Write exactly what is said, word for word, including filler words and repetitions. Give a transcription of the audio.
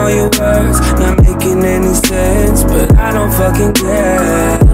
all your words not making any sense, but I don't fucking care.